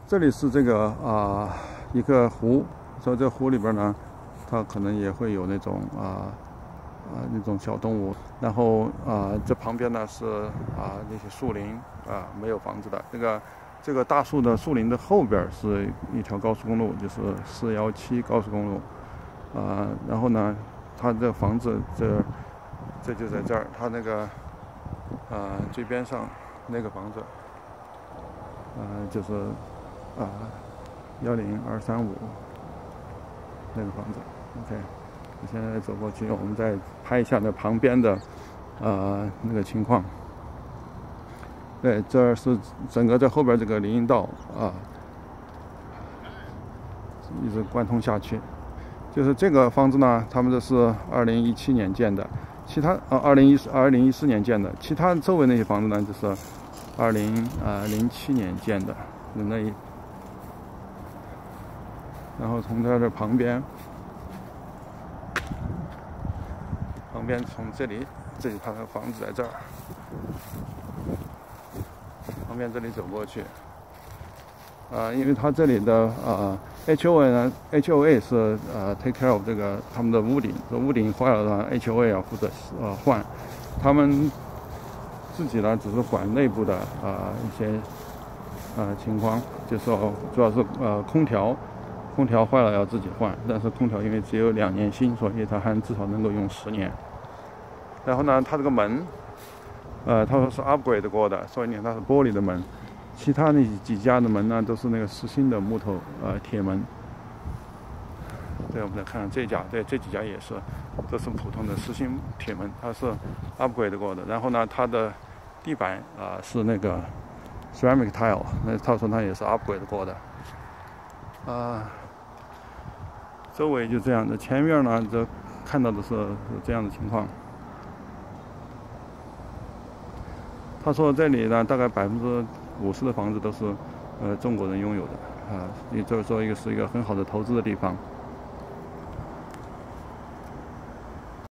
这里是这个一个湖，所以这湖里边呢，它可能也会有那种那种小动物。然后这旁边呢是那些树林没有房子的。这个大树的树林的后边是一条高速公路，就是417高速公路。然后呢，它这房子这就在这儿，它那个最边上那个房子就是10235那个房子。OK， 我现在走过去，我们再拍一下那旁边的那个情况。对，这是整个在后边这个林荫道一直贯通下去。就是这个房子呢，他们这是2017年建的，其他2014年建的，其他周围那些房子呢，就是2007年建的那一。然后从这旁边从这里它的房子在这儿，旁边这里走过去。因为它这里的HOA 是take care of 这个他们的屋顶，这屋顶坏了呢 ，HOA 要负责换。他们自己呢只是管内部的一些情况，就是说主要是空调坏了要自己换，但是空调因为只有2年新，所以它还至少能够用10年。然后呢，它这个门他说是 upgrade 过的，所以你看它是玻璃的门。其他那几家的门呢，都是那个实心的木头铁门。对，我们再看看这家，对，这几家也是，都是普通的实心铁门，它是 upgrade 过的。然后呢，它的地板是那个 ceramic tile， 那他说它也是 upgrade 过的。周围就这样的，前面呢，这看到的是这样的情况。他说这里呢，大概50%的房子都是中国人拥有的也就是说是一个很好的投资的地方。